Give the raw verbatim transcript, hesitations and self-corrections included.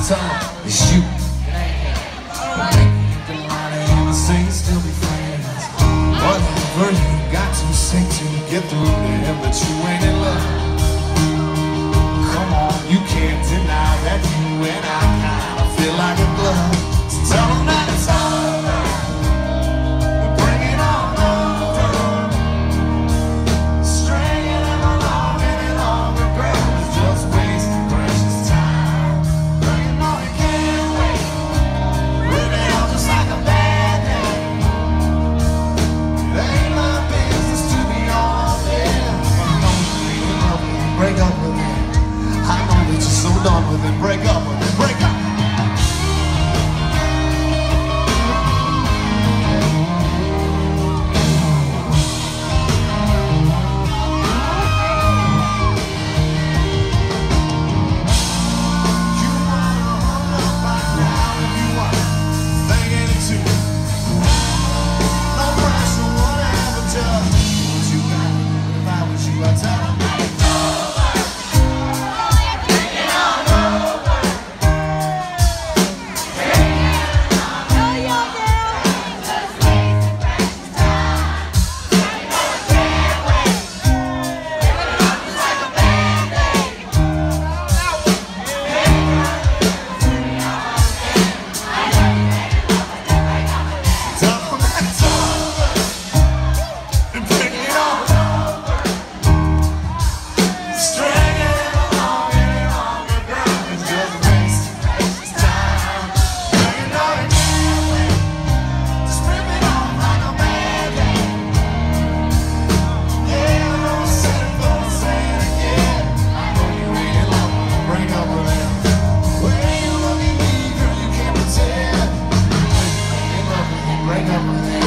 Just tell them it's you. You can lie to him and say you still be friends. Whatever you got to say to get through to him, but you ain't in love. Come on, you can't deny that you and I kinda feel like a glove. So tell them that it's over. Bring it on over. Stringing them along any longer, girl, is just wasting precious time. Girl, you know you can't wait. Rip it off just like a bad day. It ain't my business to be all there. I know you ain't in love with him, break up with him. I know that you're so done with him, break up with him, break up. Break up with him.